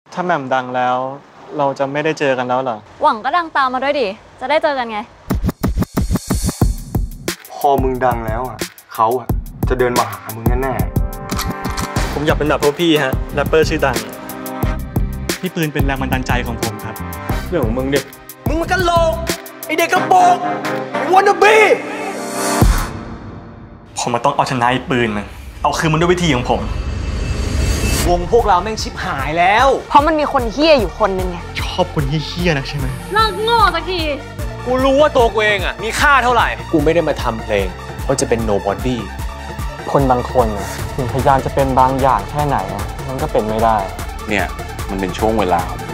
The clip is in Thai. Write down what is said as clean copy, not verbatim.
ถ้าแหม่มดังแล้วเราจะไม่ได้เจอกันแล้วเหรอหวังก็ดังตามมาด้วยดิจะได้เจอกันไงพอมึงดังแล้วอ่ะเขาอ่ะจะเดินมาหามึงแน่ๆผมอยากเป็นแบบพวกพี่ฮะแรปเปอร์ชื่อดังพี่ปืนเป็นแรงบันดาลใจของผมครับเรื่องของมึงดิมึงมันกันโลกไอเด็กกระโปรงวันนบีผมมาต้องเอาชนะไอ้ปืนมันเอาคืนมันด้วยวิธีของผมวงพวกเราแม่งชิบหายแล้วเพราะมันมีคนเฮี้ยอยู่คนนึงไงชอบคนเฮี้ยๆนะใช่ไหมเลิกโง่สักทีกูรู้ว่าตัวกูเองอ่ะมีค่าเท่าไหร่กูไม่ได้มาทำเพลงเพราะจะเป็น nobody คนบางคนถึงพยายามจะเป็นบางอย่างแค่ไหนมันก็เป็นไม่ได้เนี่ยมันเป็นช่วงเวลาของ